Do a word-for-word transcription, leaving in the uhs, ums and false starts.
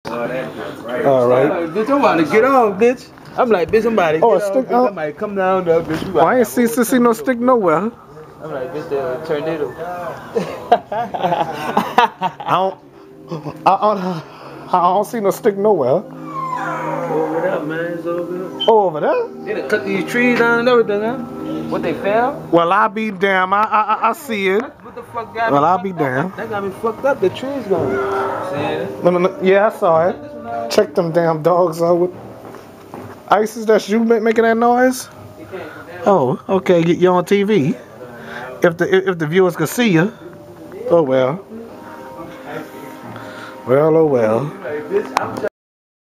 All right. Like, bitch, I'm about to get off, bitch. I'm like, bitch, I'm about to get Oh, a off. stick Bitch. out? I might come down there, bitch. Oh, I ain't see, see, see no stick nowhere. I'm like, bitch, the tornado. I don't, I, don't, I don't see no stick nowhere. Over there, man. It's over there. Oh, over there? They done cut these trees down and everything, huh? What, they fell? Well, I'll be damn. I, I, I see it. What the fuck got Well, me I'll fucked be up? damn. That got me fucked up. The trees gone. See it? No, no, no. Yeah, I saw it. Check them damn dogs out with. Isis, that's you ma- making that noise? Oh, okay. you- You're on T V. If the if the viewers could see you. Oh well. Well, oh well.